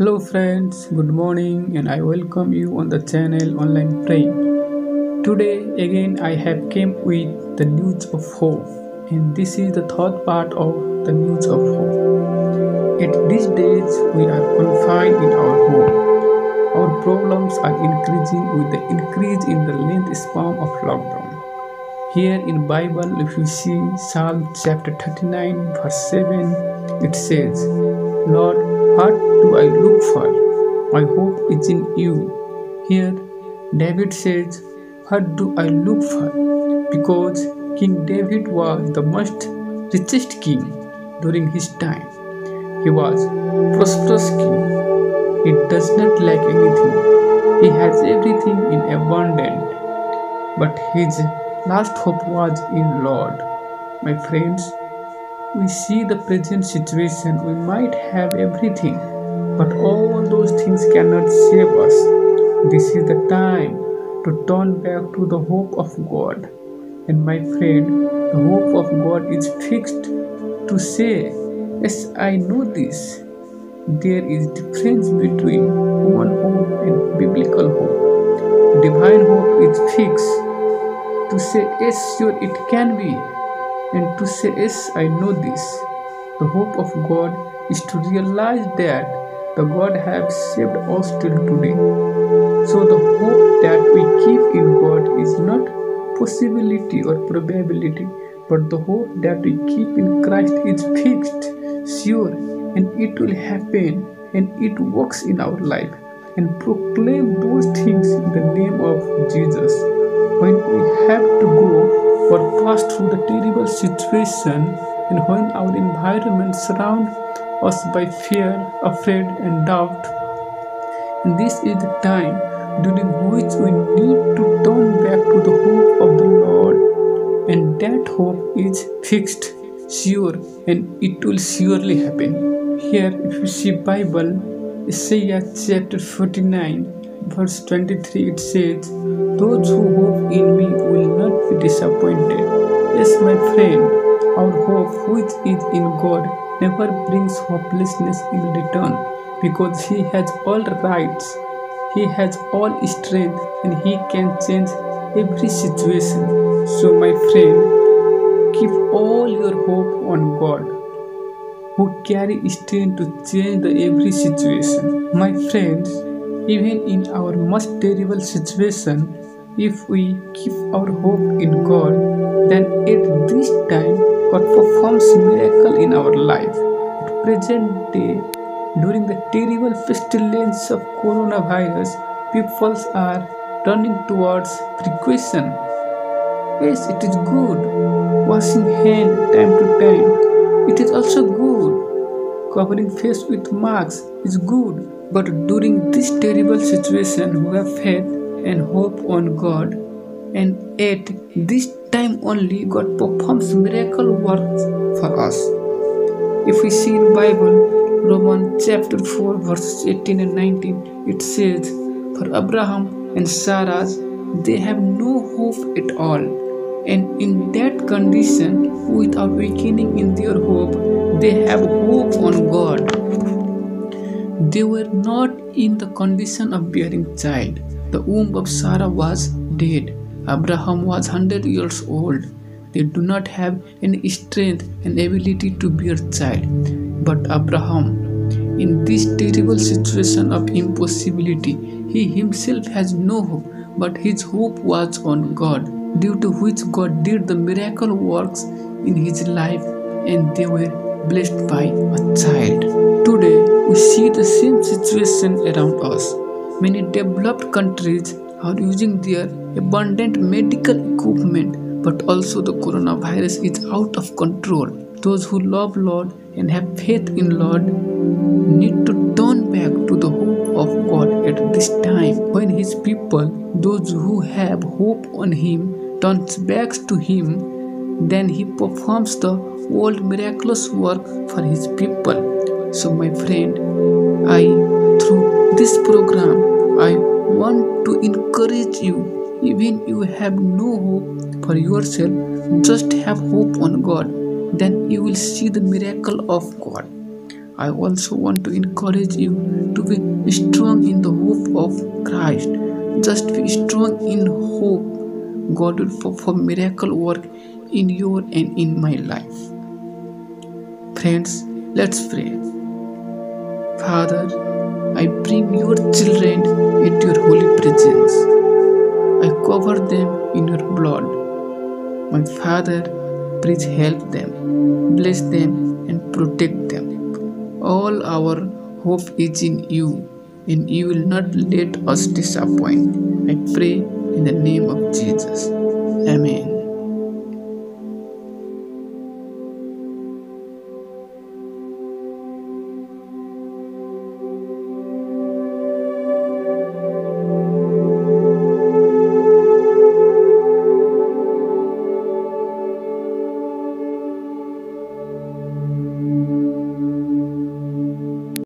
Hello friends, good morning and I welcome you on the channel Online Praying. Today again I have came with the news of hope and this is the third part of the news of hope. At these days we are confined in our home. Our problems are increasing with the increase in the length span of lockdown. Here in Bible if you see Psalm chapter 39 verse 7 it says, Lord, what do I look for? My hope is in you. Here David says, what do I look for? Because King David was the most richest king during his time. He was prosperous king. He does not lack anything. He has everything in abundance. But his last hope was in Lord. My friends, we see the present situation. We might have everything, but all those things cannot save us. This is the time to turn back to the hope of God. And my friend, the hope of God is fixed to say, yes, I know this. There is difference between human hope and biblical hope. Divine hope is fixed to say, yes, sure, it can be, and to say, yes, I know this. The hope of God is to realize that the God has saved us till today. So the hope that we keep in God is not possibility or probability, but the hope that we keep in Christ is fixed, sure, and it will happen, and it works in our life. And proclaim those things in the name of Jesus. When we have to go or pass through the terrible situation, and when our environment surrounds us by fear, afraid, and doubt, and this is the time during which we need to turn back to the hope of the Lord, and that hope is fixed, sure, and it will surely happen. Here, if you see Bible, Isaiah chapter 49, verse 23, it says, those who hope in me will not be disappointed. Yes, my friend, our hope which is in God never brings hopelessness in return, because He has all rights, He has all strength, and He can change every situation. So, my friend, keep all your hope on God, who carry strength to change the every situation. My friends, even in our most terrible situation, if we keep our hope in God, then at this time God performs miracle in our life. At present day, during the terrible pestilence of coronavirus, people are turning towards precaution. Yes, it is good. Washing hand time to time. It is also good. Covering face with masks is good. But during this terrible situation, we have faith and hope on God. And at this time only, God performs miracle works for us. If we see in Bible, Romans chapter 4 verses 18 and 19, it says, for Abraham and Sarah, they have no hope at all. And in that condition, without weakening in their hope, they have hope on God. They were not in the condition of bearing child. The womb of Sarah was dead. Abraham was 100 years old. They do not have any strength and ability to bear child. But Abraham, in this terrible situation of impossibility, he himself has no hope, but his hope was on God, due to which God did the miracle works in his life, and they were blessed by a child. Today, we see the same situation around us. Many developed countries are using their abundant medical equipment, but also the coronavirus is out of control. Those who love Lord and have faith in Lord need to turn back to the hope of God at this time. When His people, those who have hope on Him, turns back to Him, then He performs the old miraculous work for His people. So my friend, through this program, I want to encourage you. Even you have no hope for yourself, just have hope on God. Then you will see the miracle of God. I also want to encourage you to be strong in the hope of Christ. Just be strong in hope. God will perform miracle work in your and in my life. Friends, let's pray. Father, I bring your children into your holy presence. I cover them in your blood. My Father, please help them, bless them, and protect them. All our hope is in you, and you will not let us disappoint. I pray in the name of Jesus. Amen.